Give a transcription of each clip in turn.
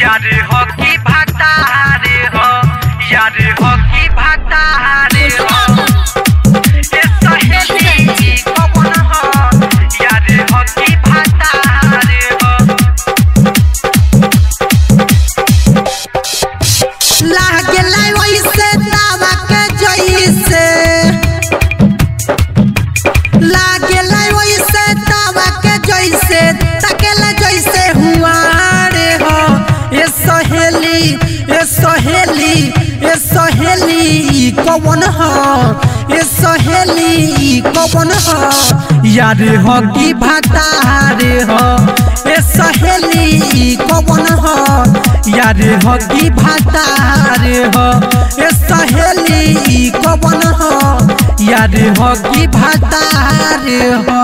यार हो की भतार हो, यार हो की भतार हो, ए सहेली कौन हो, यार हो की भतार हो। लागे लाई वैसे दावा के जैसे, लागे लाई वैसे दावा के जैसे, तकेला जैसे हुआ रे हो। ए सहेली ए सहेली ए सहेली कौन हो, ए सहेली कौन हो, यार हो की भतार हो। ए सहेली कौन हो, यार हो की भतार हो। ए सहेली कौन हो, यार हो की भतार हो।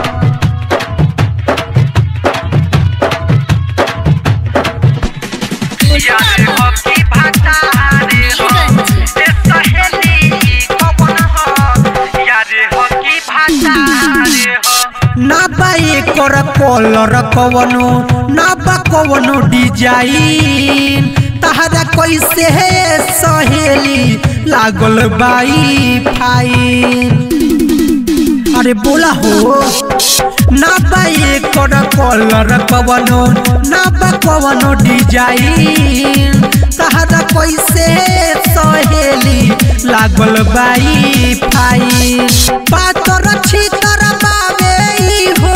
यार हो की भतार हो, ए सहेली कौन हो, यार हो की भतार हो। ना बाई कर कलर कवनो, ना बा कवनो डिजाइन, तहरा कैसे है सहेली लागल बाई फाइन। अरे बोला हो ना बाई कर कलर कवनो, ना बा कवनो डिजाइन, तहरा कैसे है सहेली लागल बाई फाइन। पातर छितर बाबे हो,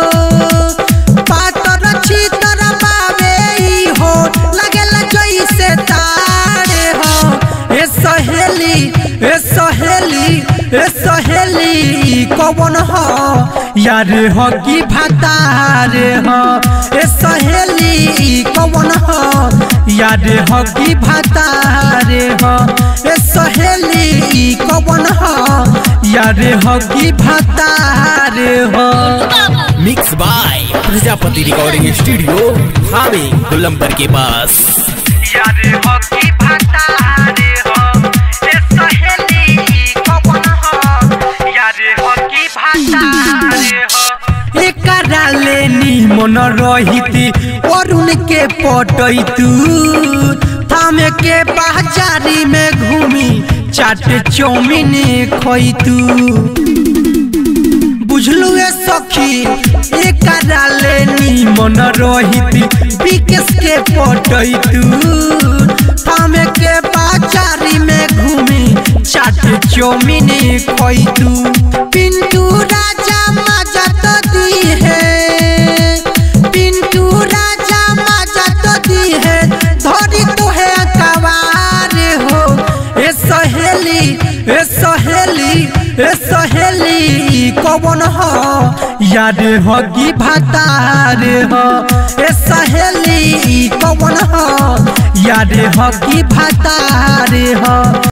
पातर छितर बाबे हो, लगेला जैसे तारे हो। ए सहेली ए सहेली ए सहेली कौन हो, यार हो की भतार हो। ए सहेली कौन हो, यार हो की भतार हो। ए सहेली कौन हो, यार हो की भतार हो। Mix by Prajapati recording studio हावे गुलंबर के पास। यार हो की भतार हो, ए सहेली कौन हो, यार हो की भतार हो। एकरा ले निमन रहिती अरुण के पटैतू, थामे के बाजारी में घूमी चाट चौमिन खैतू। बुझलू ए सखी एकरा ले निमन रहिती विकेश के पटैतू, थामे के बाजारी में घूमी चाट चौमिन खैतू। पिंटू राजा मजा तो दी है, पिंटू राजा मजा तो दी है, धोरी तो है कवार हो। ए सहेली ए सहेली ए सहेली कौन हो, यार हो की भतार हो। ए सहेली कौन हो, यार हो की भतार हो।